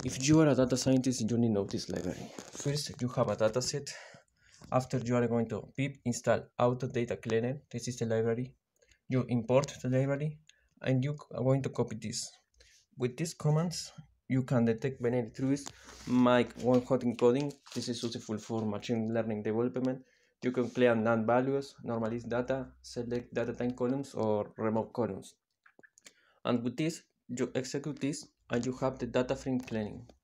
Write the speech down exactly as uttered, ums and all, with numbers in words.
If you are a data scientist, you need know this library. First, you have a data set. After, you are going to pip install auto data cleaner. This is the library. You import the library, and you are going to copy this. With these commands, you can detect binary trees, make one-hot encoding. This is useful for machine learning development. You can clear NaN values, normalize data, select data time columns, or remove columns. And with this, you execute this, and you have the data frame cleaning.